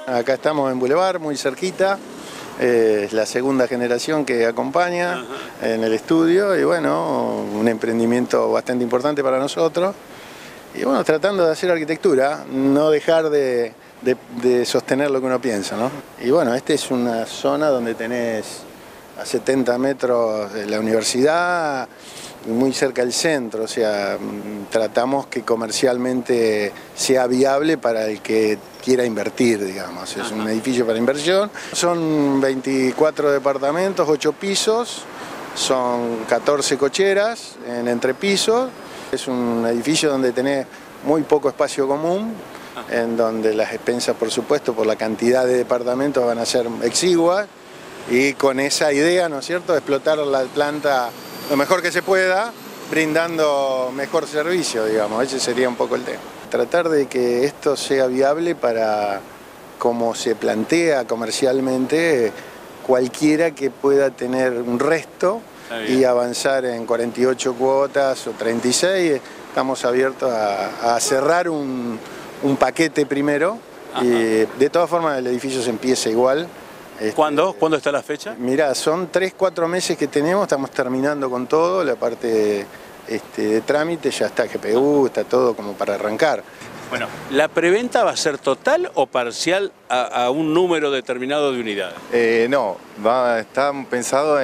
Acá estamos en Boulevard, muy cerquita. Es la segunda generación que acompaña en el estudio y bueno, un emprendimiento bastante importante para nosotros. Y bueno, tratando de hacer arquitectura, no dejar de sostener lo que uno piensa, ¿no? Y bueno, esta es una zona donde tenés a 70 metros de la universidad, muy cerca del centro, o sea, tratamos que comercialmente sea viable para el que quiera invertir, digamos. Es un edificio para inversión. Son 24 departamentos, 8 pisos, son 14 cocheras en entrepisos. Es un edificio donde tenés muy poco espacio común, en donde las expensas, por supuesto, por la cantidad de departamentos van a ser exiguas, y con esa idea, ¿no es cierto?, de explotar la planta lo mejor que se pueda, brindando mejor servicio, digamos. Ese sería un poco el tema. Tratar de que esto sea viable para, como se plantea comercialmente, cualquiera que pueda tener un resto y avanzar en 48 cuotas o 36. Estamos abiertos a cerrar un paquete primero. Y de todas formas el edificio se empieza igual. ¿Cuándo está la fecha? Mirá, son 3-4 meses que tenemos, estamos terminando con todo, la parte de trámite, ya está GPU, está todo como para arrancar. Bueno, ¿la preventa va a ser total o parcial a un número determinado de unidades? No, está pensado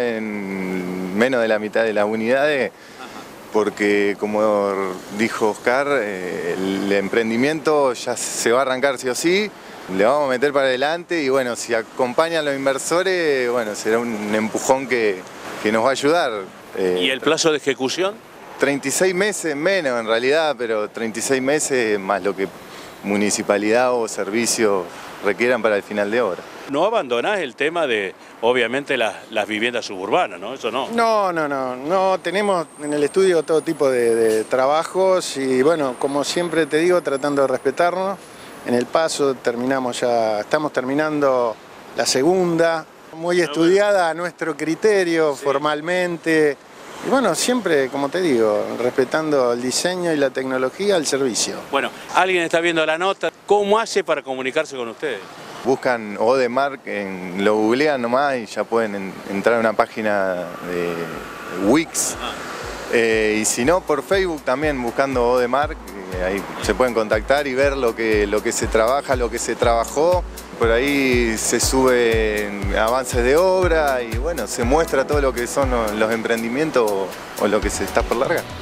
en menos de la mitad de las unidades, porque como dijo Oscar, el emprendimiento ya se va a arrancar sí o sí. Le vamos a meter para adelante y bueno, si acompañan los inversores, bueno, será un empujón que nos va a ayudar. ¿Y el plazo de ejecución? 36 meses menos en realidad, pero 36 meses más lo que municipalidad o servicio requieran para el final de obra. No abandonás el tema de, obviamente, las viviendas suburbanas, ¿no? Eso no. No, tenemos en el estudio todo tipo de trabajos y bueno, como siempre te digo, tratando de respetarnos. En El Paso estamos terminando la segunda, muy estudiada a nuestro criterio, formalmente. Y bueno, siempre, como te digo, respetando el diseño y la tecnología al servicio. Bueno, alguien está viendo la nota. ¿Cómo hace para comunicarse con ustedes? Buscan Odemark, lo googlean nomás y ya pueden entrar a una página de Wix. Y si no, por Facebook también buscando Odemark, ahí se pueden contactar y ver lo que se trabaja, lo que se trabajó. Por ahí se suben avances de obra y bueno, se muestra todo lo que son los emprendimientos o lo que se está por largar.